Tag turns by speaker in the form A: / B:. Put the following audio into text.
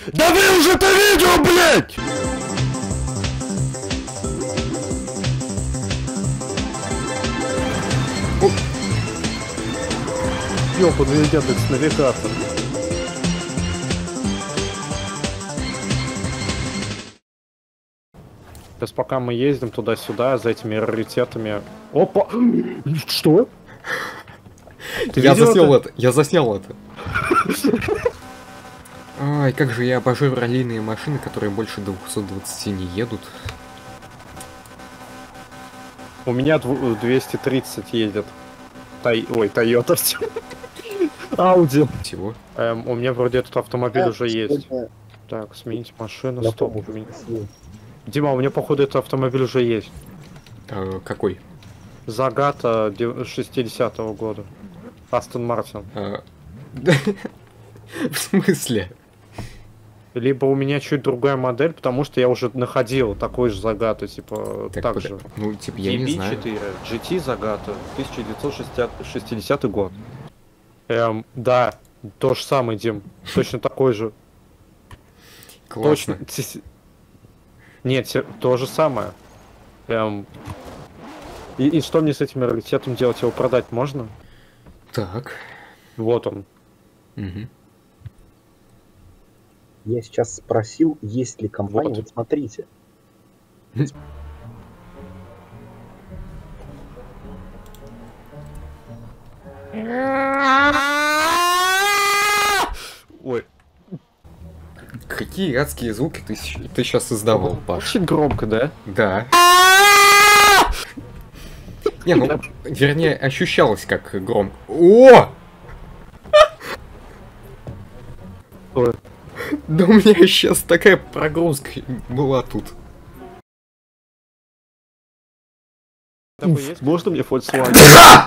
A: Да вы уже это видео, блядь! Ёбаный Яндекс.Навигатор. Сейчас пока мы ездим туда-сюда за этими раритетами. Опа! Что?
B: Я заснял это? Я заснял это. Ай, как же я обожаю раллийные машины, которые больше 220 не едут.
A: У меня 230 едет. Ой, Тойота все. Ауди.
B: Всего.
A: У меня вроде этот автомобиль уже есть. Так, сменить машину. Стоп. Дима, у меня походу этот автомобиль уже есть.
B: Какой?
A: Загата 60-го года. Астон Мартин.
B: В смысле?
A: Либо у меня чуть другая модель, потому что я уже находил такой же Загату, типа, так же.
B: Ну, типа, я не знаю.
A: DB4, GT Загата, 1960 год. Да, то же самое, Дим. Точно такой же.
B: Классно.
A: Точно. Нет, то же самое. И что мне с этим раритетом делать? Его продать можно?
B: Так.
A: Вот он.
B: Угу.
C: Я сейчас спросил, есть ли компания.
A: Вот.
C: Вот смотрите.
A: Ой.
B: Какие адские звуки ты сейчас издавал, Паш?
A: Очень громко, да?
B: Да. Не, ну, вернее, ощущалось как громко. О!
A: Ой.
B: Да у меня сейчас такая прогрузка была тут.
A: Можно мне Volkswagen?